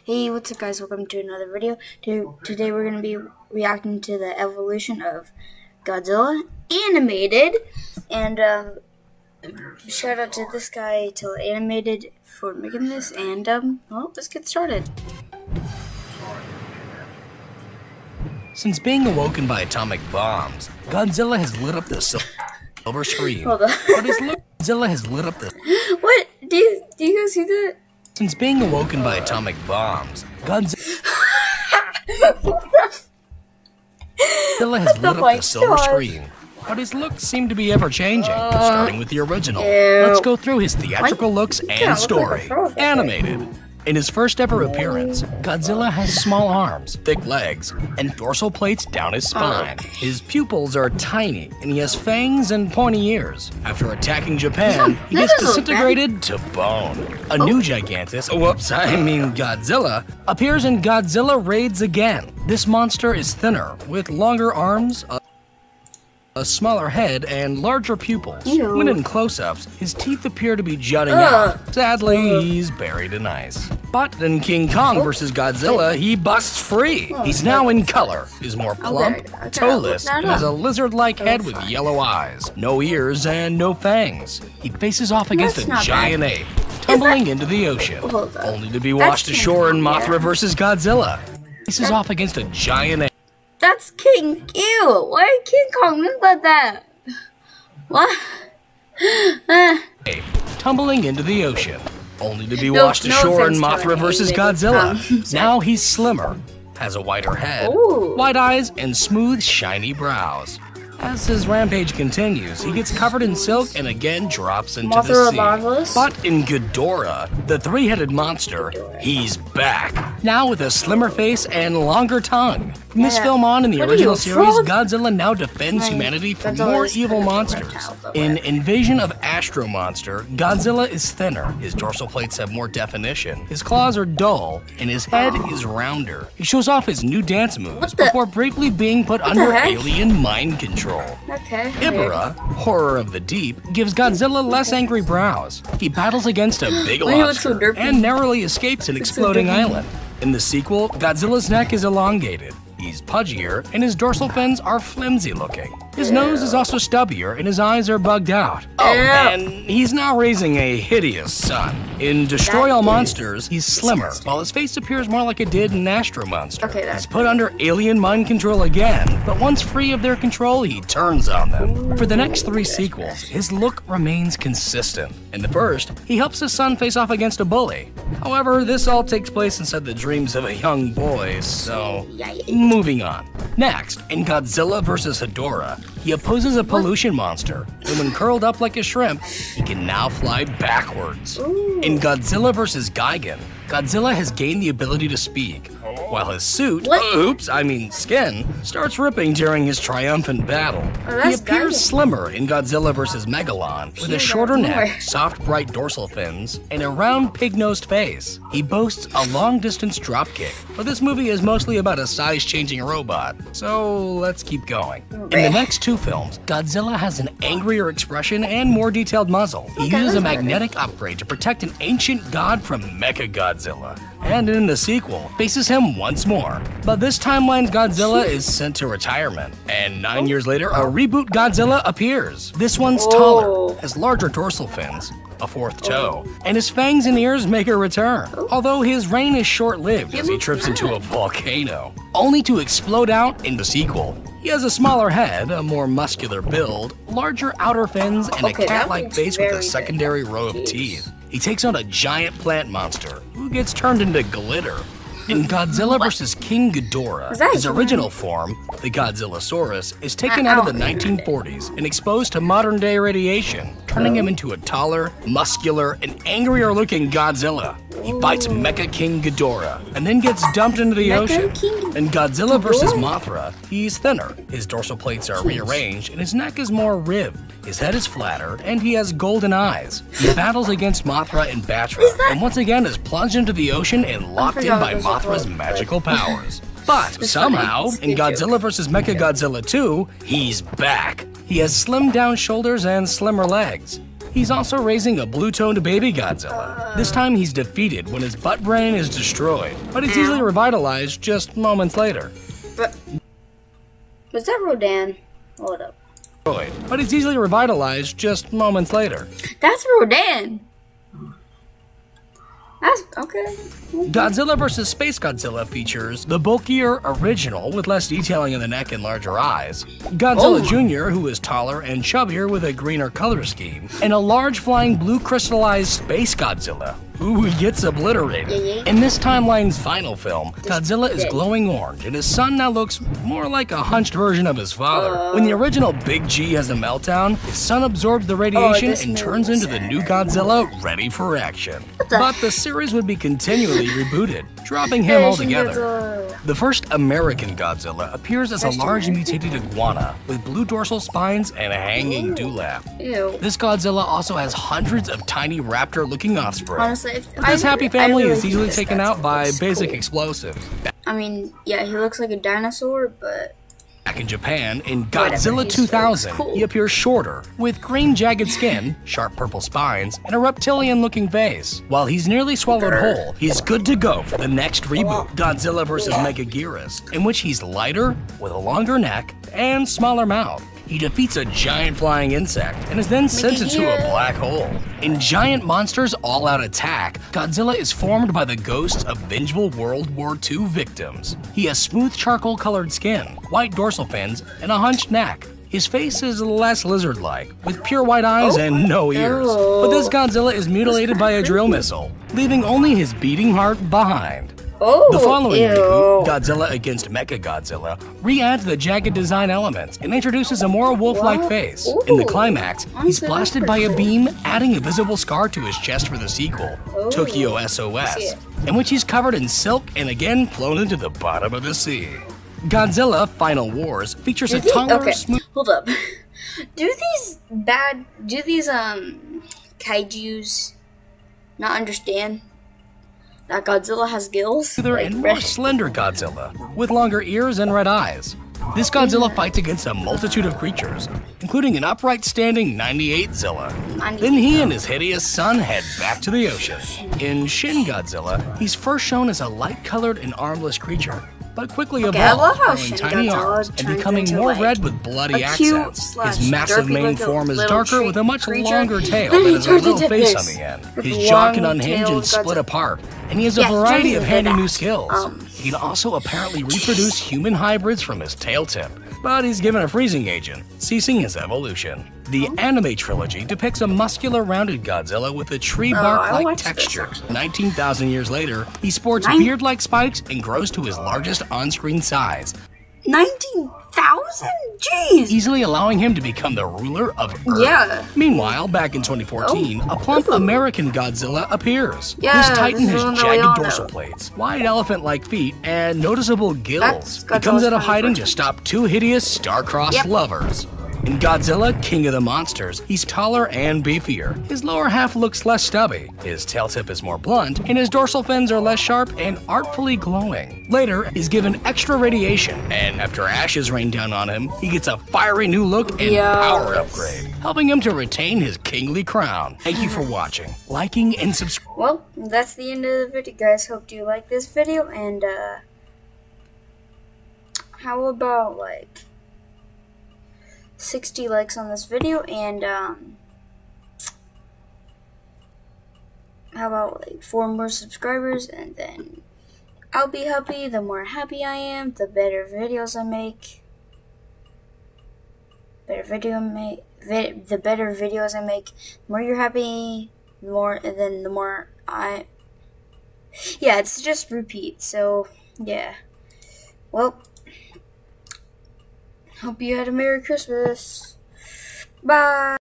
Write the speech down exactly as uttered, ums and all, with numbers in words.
Hey, what's up guys, welcome to another video. Today we're going to be reacting to the evolution of Godzilla animated, and um, shout out to this guy, Till Animated, for making this, and um, well, let's get started. Since being awoken by atomic bombs, Godzilla has lit up the silver screen. Hold on. But his look, Godzilla has lit up the... What? Do you, do you guys see that? Since being awoken by atomic bombs, Godzilla, Godzilla has lit up my the silver God. screen. But his looks seem to be ever-changing, Uh, starting with the original. ew. Let's go through his theatrical What? looks You and kinda look like a story. frog. Animated. In his first ever appearance, Godzilla has small arms, thick legs, and dorsal plates down his spine. His pupils are tiny, and he has fangs and pointy ears. After attacking Japan, he That gets doesn't look disintegrated to bone. A new Gigantus, whoops, I mean Godzilla, appears in Godzilla Raids Again. This monster is thinner, with longer arms, a a smaller head, and larger pupils. Ew. When in close-ups, his teeth appear to be jutting Ugh. out. Sadly, he's buried in ice. But in King Kong versus Godzilla, he busts free. Oh, He's now in color, is more plump, Okay, okay, toeless, look that and has a up. lizard-like head with fine. yellow eyes, no ears, and no fangs. He faces off against That's a not giant bad. ape, tumbling into the ocean, Hold on. only to be That's washed King ashore in Kong, Mothra yeah. versus Godzilla. Faces off against a giant ape. That's King. Ew. Why did King Kong look like that? What? Uh, Ape, tumbling into the ocean, only to be No- washed no ashore in offense to Mothra any versus baby. Godzilla. Um, sorry. Now he's slimmer, has a wider head, Ooh. wide eyes, and smooth, shiny brows. As his rampage continues, he gets covered in silk and again drops into the Mothra sea. Marvelous? But in Ghidorah, the three-headed monster, he's back. Now with a slimmer face and longer tongue. From this Yeah. film on in the What are original you, a series, frog? Godzilla now defends Right. humanity from Godzilla more is evil kind of a monsters. reptile, but In whatever. Invasion of Astro Monster, Godzilla is thinner, his dorsal plates have more definition, his claws are dull, and his head is rounder. He shows off his new dance moves What the- before briefly being put the under heck? alien mind control. okay. Ibara, Horror of the Deep, gives Godzilla less angry brows. He battles against a big Why you look so lobster derpy? and narrowly escapes an so exploding derpy. island. In the sequel, Godzilla's neck is elongated. He's pudgier, and his dorsal fins are flimsy looking. His nose is also stubbier, and his eyes are bugged out. Oh, Ew. and he's now raising a hideous son. In Destroy That All is Monsters, he's slimmer, disgusting. while his face appears more like it did in Astro Monster. Okay, that's He's put under alien mind control again, but once free of their control, he turns on them. For the next three sequels, his look remains consistent. In the first, he helps his son face off against a bully. However, this all takes place inside the dreams of a young boy, so moving on. Next, in Godzilla versus Hedorah, he opposes a pollution monster, and when curled up like a shrimp, he can now fly backwards. In Godzilla versus Gigan, Godzilla has gained the ability to speak, while his suit, What? oops, I mean skin, starts ripping during his triumphant battle. Oh, he that's appears Gigan. slimmer in Godzilla versus Megalon, with a Cute shorter more. neck, soft bright dorsal fins, and a round pig-nosed face. He boasts a long-distance dropkick, but this movie is mostly about a size-changing robot, so let's keep going. In the next two films, Godzilla has an angrier expression and more detailed muzzle. He Okay, uses a that's better. magnetic upgrade to protect an ancient god from Mechagodzilla. And in the sequel, faces him once more. But this timeline's Godzilla is sent to retirement, and nine years later, a reboot Godzilla appears. This one's Oh. taller, has larger dorsal fins, a fourth toe, and his fangs and ears make a return. Although his reign is short-lived as he trips into a volcano, only to explode out in the sequel. He has a smaller head, a more muscular build, larger outer fins, and Okay, a that cat-like looks face with very a good. secondary row of Jeez. teeth. He takes on a giant plant monster who gets turned into glitter. In Godzilla versus King Ghidorah, Is that his human? original form, the Godzillasaurus, is taken I- I out of the don't remember nineteen forties and exposed to modern-day radiation, turning him into a taller, muscular, and angrier-looking Godzilla. He bites Mecha King Ghidorah and then gets dumped into the Mecha ocean. King In Godzilla versus Ghidorah? Mothra, he's thinner. His dorsal plates are rearranged and his neck is more ribbed. His head is flatter and he has golden eyes. He battles against Mothra and Batra, and once again is plunged into the ocean and locked in forgot by those are Mothra's called. magical powers. But somehow, funny. in Godzilla versus Mechagodzilla two, he's back. He has slimmed down shoulders and slimmer legs. he's also raising a blue-toned baby Godzilla. This time he's defeated when his butt brain is destroyed, but he's easily revitalized just moments later. But was that Rodan? Hold up. But he's easily revitalized just moments later. That's Rodan. That's okay. Godzilla versus. Space Godzilla features the bulkier original with less detailing in the neck and larger eyes, Godzilla Oh. Junior who is taller and chubbier with a greener color scheme, and a large flying blue crystallized Space Godzilla, who gets obliterated. Yeah, yeah. In this timeline's final film, Godzilla is dead. glowing orange, and his son now looks more like a hunched version of his father. When the original Big G has a meltdown, his son absorbs the radiation Oh, this and made turns me into the sad. new Godzilla ready for action. the But the series would be continually rebooted, dropping him altogether. The first American Godzilla appears as a First large American. mutated iguana with blue dorsal spines and a hanging Ooh. dewlap. Ew. This Godzilla also has hundreds of tiny raptor-looking offspring. Honestly, if, But this I, happy I family really is think easily this taken out Godzilla by looks basic cool. explosives. I mean, yeah, he looks like a dinosaur, but Back in Japan, in Whatever, Godzilla he's two thousand, cool. he appears shorter, with green jagged skin, sharp purple spines, and a reptilian-looking face. While he's nearly swallowed Grr. whole, he's good to go for the next reboot, Godzilla versus. Megaguirus, in which he's lighter, with a longer neck, and smaller mouth. He defeats a giant flying insect and is then sent into a Megaguirus. black hole. In Giant Monsters All-Out Attack, Godzilla is formed by the ghosts of vengeful World War Two victims. He has smooth charcoal-colored skin, white dorsal fins, and a hunched neck. His face is less lizard-like, with pure white eyes Oh. and no ears. Oh. But this Godzilla is mutilated by a drill missile, leaving only his beating heart behind. oh, The following ew. reboot, Godzilla against Mechagodzilla, re-adds the jagged design elements and introduces a more wolf-like What? face. In the Ooh. climax, he's Honestly, blasted that's by a pretty beam, adding a visible scar to his chest for the sequel, Ooh. Tokyo S O See S, it. in which he's covered in silk and again flown into the bottom of the sea. Godzilla Final Wars features Do a the- taller, okay, smooth... hold up. Do these bad, do these um kaijus not understand that Godzilla has gills? smoother Like and more red- slender Godzilla, with longer ears and red eyes. This Godzilla fights against a multitude of creatures, including an upright standing ninety-eight Zilla. Then he and his hideous son head back to the ocean. In Shin Godzilla, he's first shown as a light-colored and armless creature, but quickly Okay, I evolved, love how growing Shin tiny Godzilla arms and turns becoming into, more like, red with bloody a cute accents. slash His massive derpy main little- form is little darker tree with a much creature. longer tail Then that he has a turns little into face this on the end. with His jaw can long unhinge and tailed split Godzilla. apart, and he has a Yeah, he variety turns of into handy that. new skills. Um, He can also apparently reproduce human hybrids from his tail tip, but he's given a freezing agent, ceasing his evolution. The anime trilogy depicts a muscular, rounded Godzilla with a tree Oh, I bark-like watched this, texture. actually. nineteen thousand years later, he sports Nine- beard-like spikes and grows to his largest on-screen size, nineteen thousand? Jeez! easily allowing him to become the ruler of Earth. Yeah. Meanwhile, back in twenty fourteen, Oh. a plump American Godzilla appears. Yeah, His Titan this is has the one that we all jagged dorsal know. plates, wide elephant-like feet, and noticeable That's gills. He Godzilla's comes out of final hiding to version. stop two hideous star-crossed Yep. lovers. In Godzilla, King of the Monsters, he's taller and beefier. His lower half looks less stubby, his tail tip is more blunt, and his dorsal fins are less sharp and artfully glowing. Later, he's given extra radiation, and after ashes rain down on him, he gets a fiery new look and Yes. power upgrade, helping him to retain his kingly crown. Thank you for watching, liking, and subscribing. Well, that's the end of the video, guys. Hope you like this video, and, uh, how about, like, sixty likes on this video, and, um, how about, like, four more subscribers, and then I'll be happy. The more happy I am, the better videos I make. Better video make, vi- the better videos I make. The more you're happy, the more, and then the more I, yeah, it's just repeat. So, yeah. Well, hope you had a Merry Christmas. Bye.